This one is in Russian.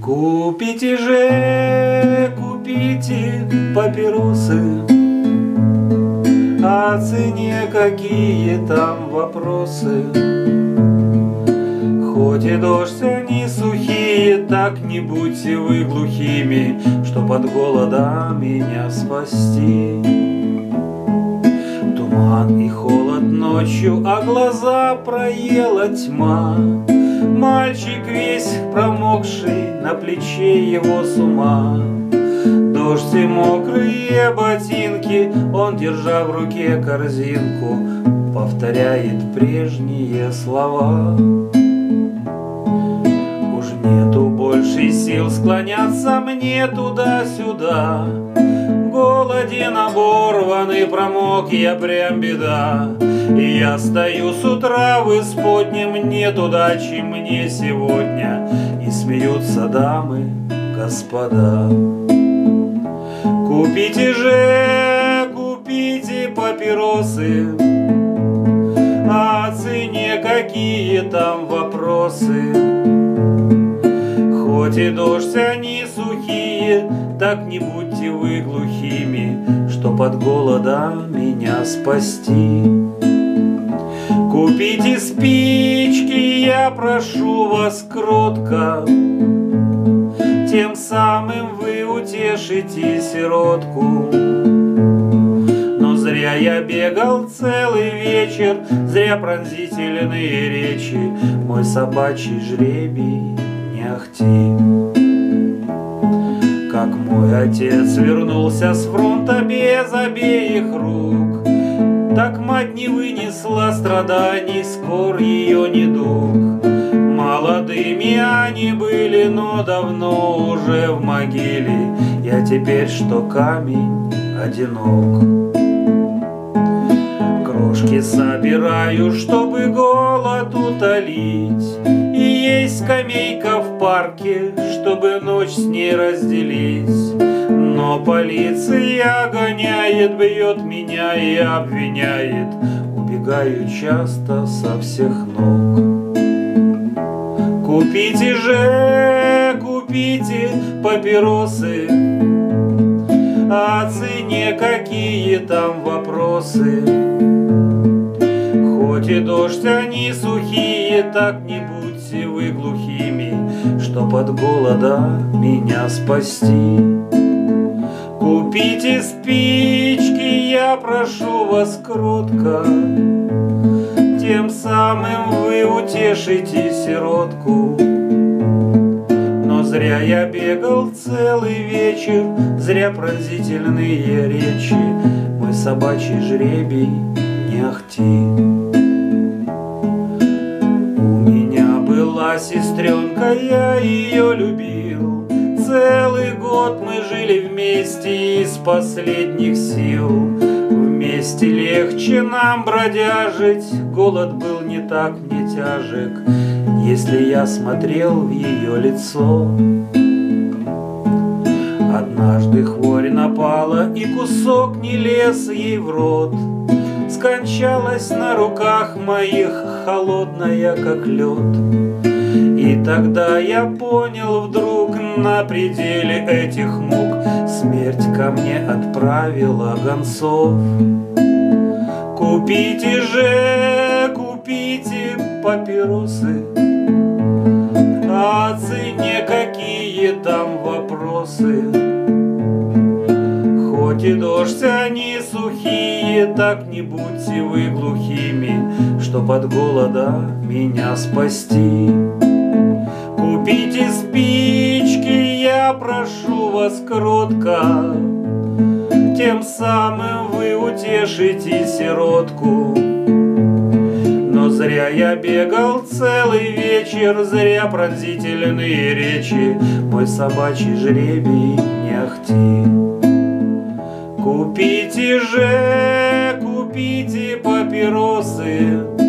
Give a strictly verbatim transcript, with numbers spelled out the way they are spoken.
Купите же, купите папиросы, о цене какие там вопросы. Хоть и дождь они сухие, так не будьте вы глухими, чтоб от голода меня спасти. Туман и холод ночью, а глаза проела тьма. Мальчик весь промокший, на плече его с ума. Дождь и мокрые ботинки, он, держа в руке корзинку, повторяет прежние слова. Уж нету больше сил склоняться мне туда-сюда. Голоден, оборванный, промок я, прям беда. И я стою с утра в исподнем, нет удачи мне сегодня. И смеются дамы, господа. Купите же, купите папиросы, о цене какие там вопросы. Хоть и дождь они сухие, так не будьте вы глухими, чтоб от голода меня спасти. Купите спички, я прошу вас кротко, тем самым вы утешите сиротку. Но зря я бегал целый вечер, зря пронзительные речи, мой собачий жребий не ахти. Как мой отец вернулся с фронта без обеих рук, так мать не вынесла страданий, скор ее недуг. Молодыми они были, но давно уже в могиле. Я теперь, что камень, одинок. Крошки собираю, чтобы голод утолить, и есть скамейка в парке, чтобы ночь с ней разделить. Но полиция гоняет, бьет меня и обвиняет. Убегаю часто со всех ног. Купите же, купите папиросы, о цене какие там вопросы. Хоть и дождь они сухие, так не будьте вы глухими, чтоб от голода меня спасти. Купите спички, я прошу вас кротко, тем самым вы утешите сиротку. Но зря я бегал целый вечер, зря пронзительные речи, мой собачий жребий не ахти. У меня была сестренка, я ее любил. Целый год мы жили вместе из последних сил. Вместе легче нам бродяжить, голод был не так мне тяжек, если я смотрел в ее лицо. Однажды хворь напала, и кусок не лез ей в рот. Скончалась на руках моих, холодная как лед. И тогда я понял вдруг, на пределе этих мук смерть ко мне отправила гонцов. Купите же, купите папиросы, о цене какие там вопросы. Хоть и дождь они сухие, так не будьте вы глухими, чтоб от голода меня спасти. Купите спички, я прошу вас кротко, тем самым вы утешите сиротку. Но зря я бегал целый вечер, зря пронзительные речи, мой собачий жребий не ахти. Купите же, купите папиросы,